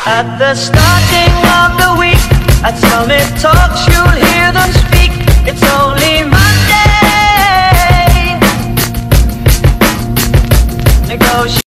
At the starting of the week, at Summit Talks you'll hear them speak. It's only Monday. Negotiate.